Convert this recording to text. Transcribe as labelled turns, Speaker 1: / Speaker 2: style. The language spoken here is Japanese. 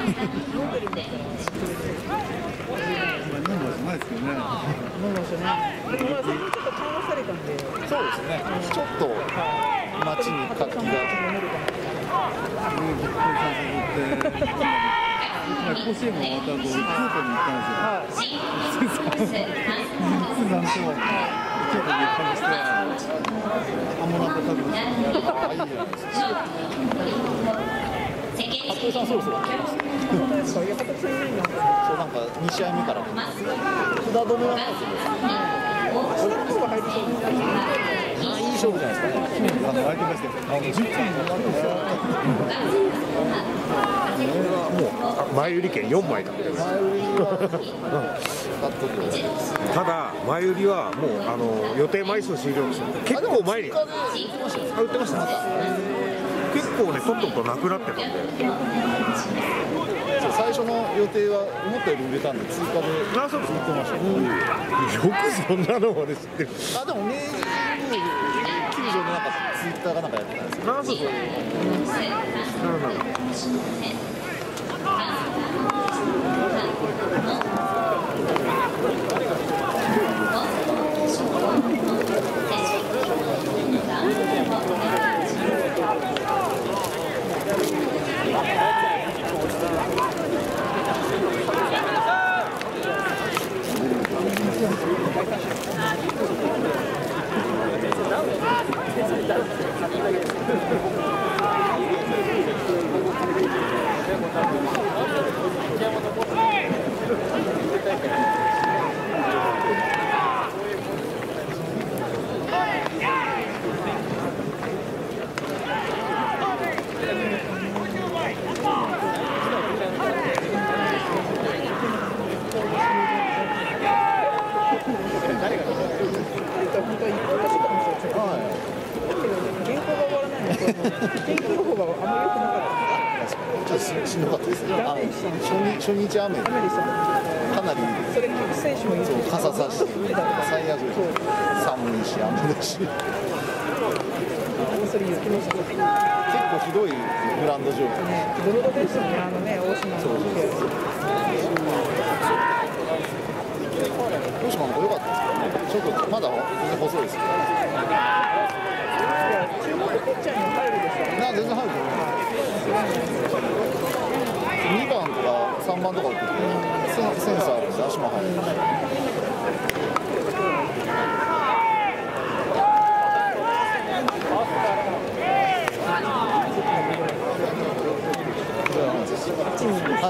Speaker 1: ないですけどね。
Speaker 2: 思いましたね。でもまあそこちょっと緩和されたんで。
Speaker 1: そうですね。ちょっと街に活気が。甲子園も終わった後、京都に行ったんですよ。京都に行ったりして、アモナと食べました。服部さんそろそろ。
Speaker 2: 本当ですか。いや、服部さんいいな。
Speaker 1: そうなんか2試合目から札止めなんですよ。
Speaker 2: 明日の方が入りそうですね。
Speaker 1: いい勝負じゃないですかね。相手ですけど、10分
Speaker 3: もう前売り券4枚だ。ただ前売りはもう予定枚数終了ですよ。結構前に売ってました。結構ねとっととなくなってたんで。
Speaker 1: 最初の予定は思ったより売れたんで追加で売ってました。
Speaker 3: よくそんなのまで知ってる。
Speaker 1: でも明治神宮球場でなんかツイッターがなんかやってたんですよ。
Speaker 3: なんそうそう。
Speaker 1: しんどかったですね。初日雨でかなり
Speaker 2: それ選手もいる。
Speaker 1: 傘さして最悪寒いし雨だし。
Speaker 2: それ言ってました。結構
Speaker 1: ひどいグラウンド状況。
Speaker 2: ドロドロでしたね。大島の。
Speaker 1: 大島も良かったですけどね。ちょっとまだ全然細いですけど。
Speaker 2: 注目ピッチャーに入るでしょ。
Speaker 1: 全然入ると思います。2番とか3番とか打っててセンサーあるんで足も入る。はい。